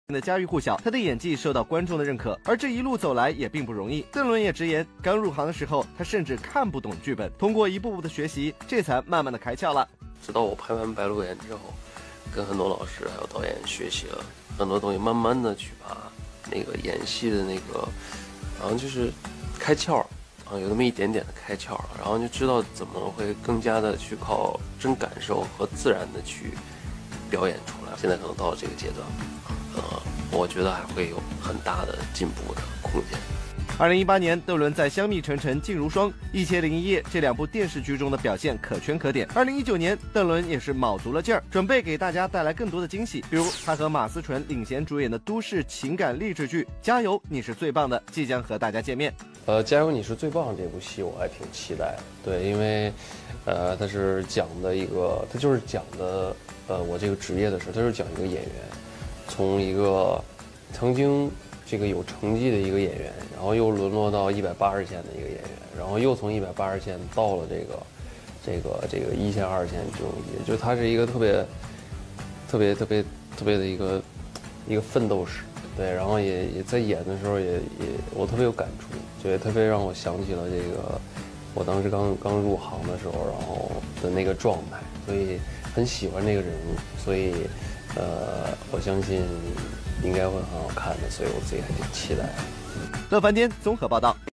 的家喻户晓，他的演技受到观众的认可，而这一路走来也并不容易。邓伦也直言，刚入行的时候，他甚至看不懂剧本，通过一步步的学习，这才慢慢的开窍了。 直到我拍完《白鹿原》之后，跟很多老师还有导演学习了很多东西，慢慢的去把那个演戏的那个，然后就是开窍啊，有那么一点点的开窍，然后就知道怎么会更加的去靠真感受和自然的去表演出来。现在可能到了这个阶段。我觉得还会有很大的进步的空间。 2018年，邓伦在《香蜜沉沉烬如霜》《一千零一夜》这两部电视剧中的表现可圈可点。2019年，邓伦也是卯足了劲儿，准备给大家带来更多的惊喜。比如，他和马思纯领衔主演的都市情感励志剧《加油，你是最棒的》即将和大家见面。 加油，你是最棒这部戏我还挺期待的。对，因为，它就是讲的我这个职业的事，它就是讲一个演员。从一个曾经这个有成绩的一个演员，然后又沦落到180线的一个演员，然后又从180线到了这个1线2线这种，也就是他是一个特别的一个奋斗史，对，然后也在演的时候也我特别有感触，就也特别让我想起了这个我当时刚入行的时候，然后的那个状态，所以很喜欢这个人物，所以。我相信应该会很好看的，所以我自己还挺期待的。 乐翻天综合报道。